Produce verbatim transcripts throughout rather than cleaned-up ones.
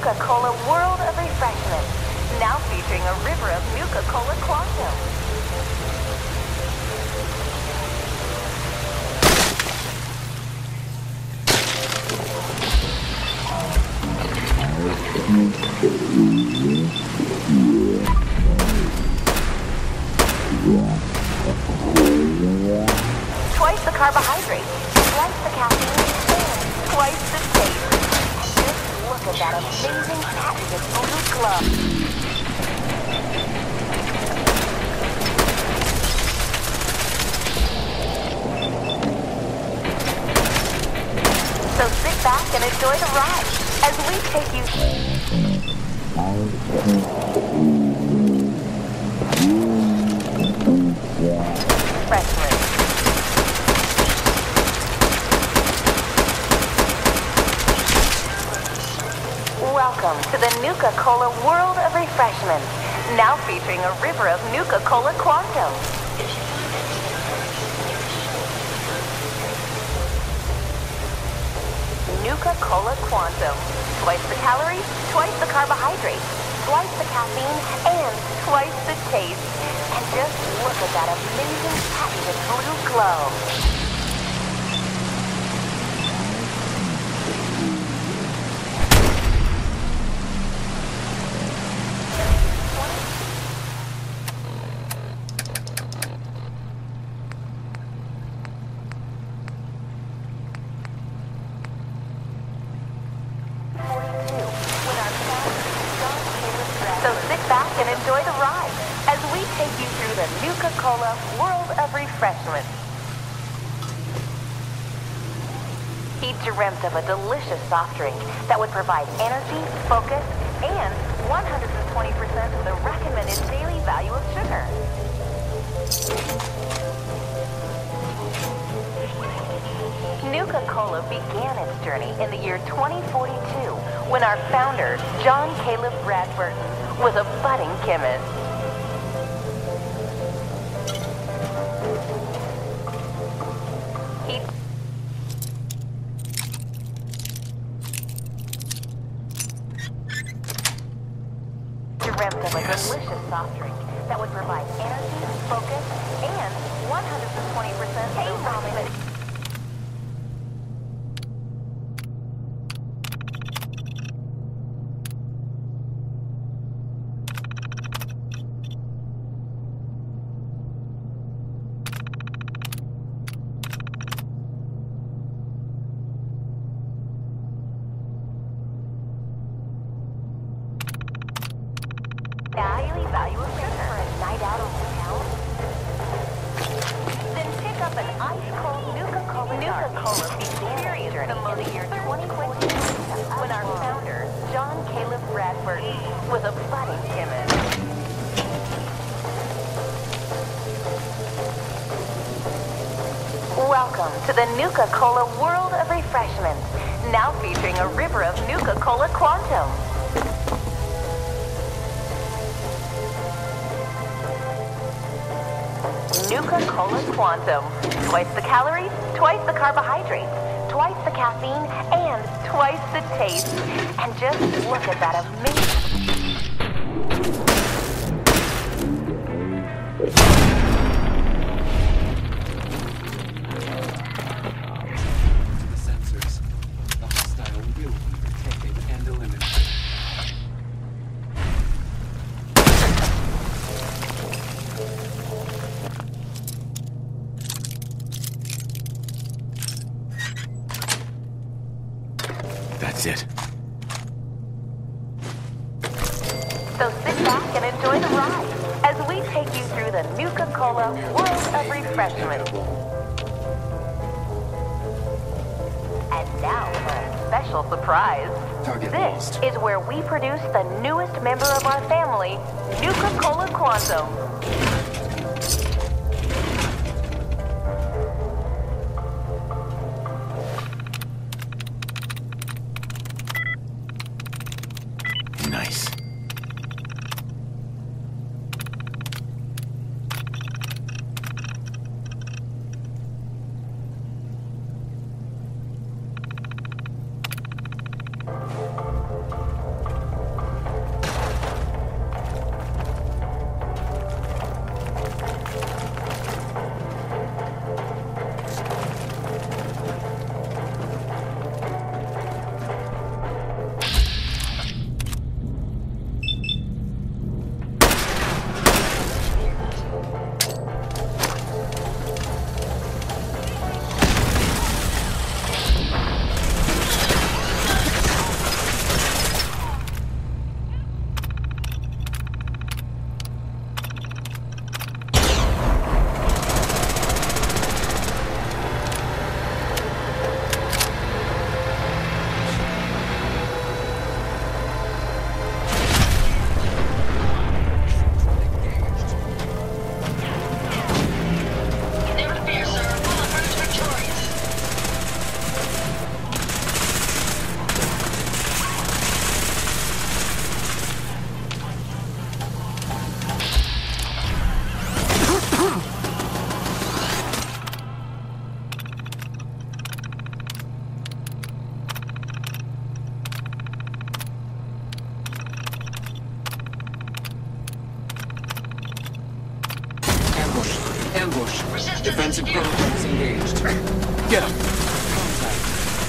Nuka-Cola World of Refreshment, now featuring a river of Nuka-Cola Quantum. Twice the carbohydrates, twice the caffeine, and twice the taste. Just look at that amazing patented blue glow. So sit back and enjoy the ride as we take you freshly. Welcome to the Nuka-Cola World of Refreshment, now featuring a river of Nuka-Cola Quantum. Nuka-Cola Quantum. Twice the calories, twice the carbohydrates, twice the caffeine, and twice the taste. And just look at that amazing patented blue glow. So sit back and enjoy the ride as we take you through the Nuka-Cola World of Refreshment. He dreamt of a delicious soft drink that would provide energy, focus, and one hundred twenty percent of the recommended daily value of sugar. Nuka-Cola began its journey in the year twenty forty-two when our founder, John Caleb Bradburton, was a budding chemist. He dreamt of a Yes. delicious soft drink that would provide energy, focus, and one hundred twenty percent of the recommended. Daily value of sugar for a night out on the town. Then pick up an ice-cold Nuka-Cola. Nuka-Cola began its journey in the year twenty twenty when our founder, John Caleb Bradburton, was a budding chemist. Welcome to the Nuka-Cola World of Refreshment, now featuring a river of Nuka-Cola Quantum. Nuka-Cola Quantum. Twice the calories, twice the carbohydrates, twice the caffeine, and twice the taste. And just look at that amazing... The sensors. The hostile will be detected and eliminated. That's it. So sit back and enjoy the ride as we take you through the Nuka-Cola World of Refreshment. And now for a special surprise. Target This lost. is where we produce the newest member of our family, Nuka-Cola Quantum. Nice. ambush. Defensive protocols engaged. Get him. Contact.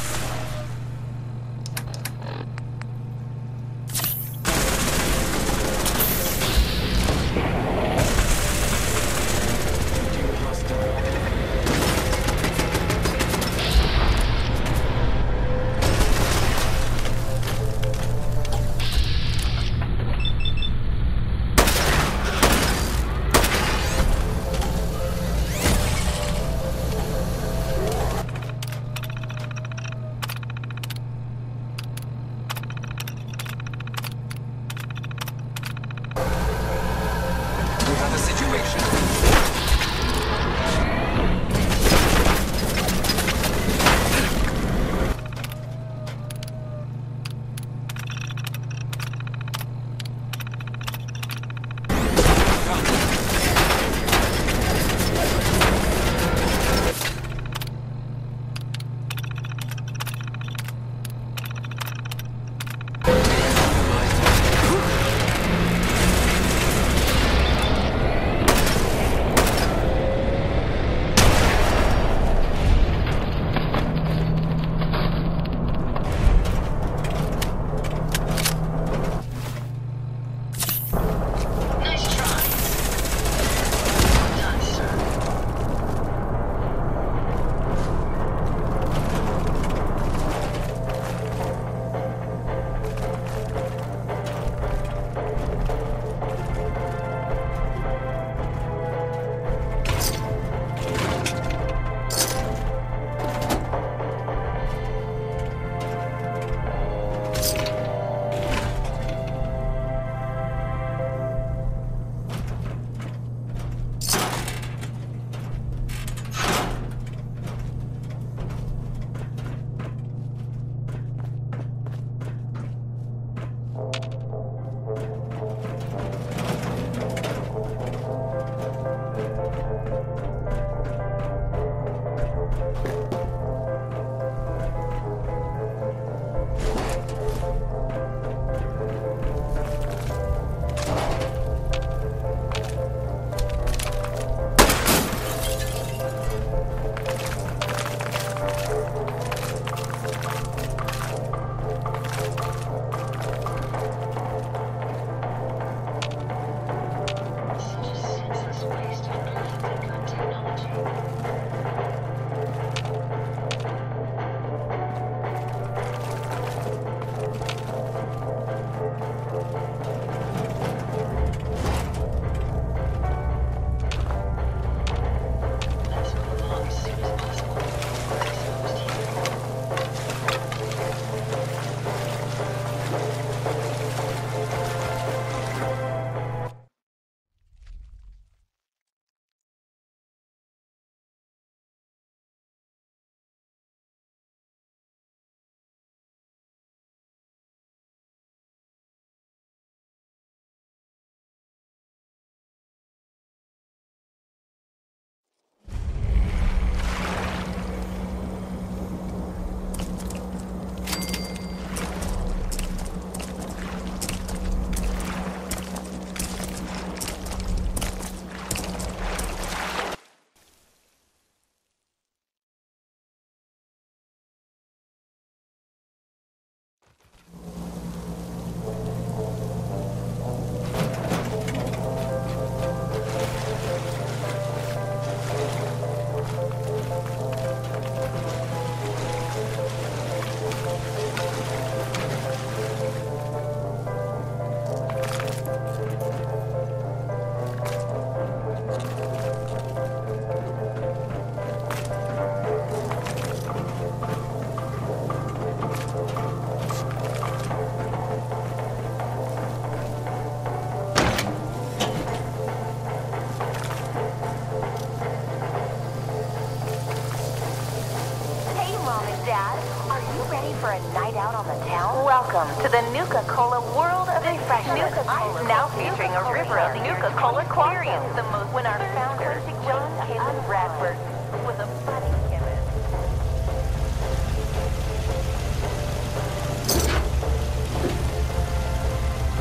for a night out on the town? Welcome to the Nuka-Cola World of Refreshment. Now featuring a river of Nuka-Cola experience. The most when our founder, John Caleb Bradford, was a funny chemist.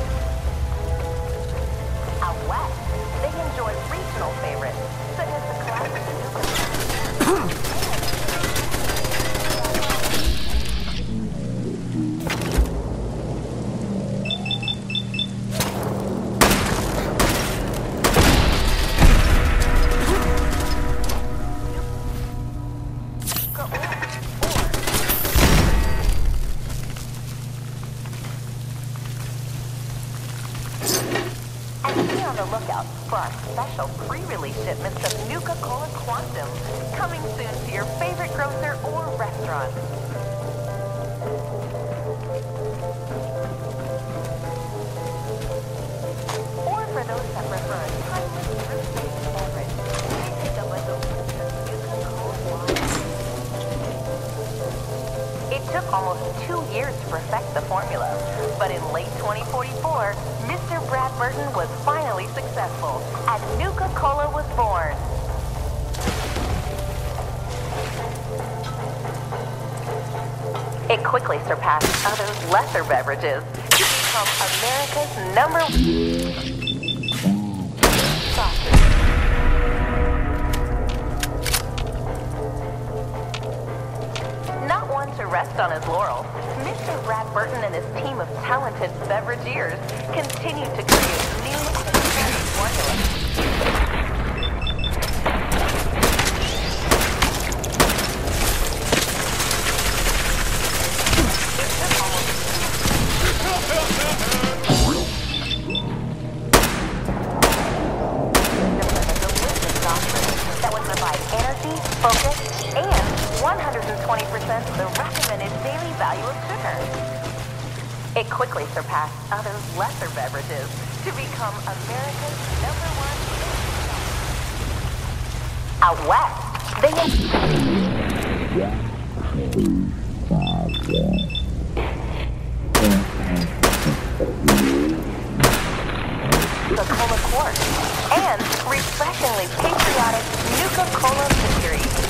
Out west, they enjoy regional favorites, such as the Be on the lookout for our special pre-release shipments of Nuka-Cola Quantum, coming soon to your favorite grocer or restaurant. Or for those that prefer a timeless fruit-based beverage, pick up a delicious Nuka-Cola wine. It took almost two years to perfect the formula, but in late twenty forty-four, Mister Brad Burton was finally successful, and Nuka-Cola was born. It quickly surpassed other lesser beverages to become America's number one soft drink. Not one to rest on his laurels, Mister Brad Burton and his team of talented beverageers continue to create new and exciting formulas. Focus, and one hundred twenty percent the recommended daily value of sugar. It quickly surpassed other lesser beverages to become America's number one. Out west, they the Cola Quartz and refreshingly patriotic Nuka-Cola Mystery.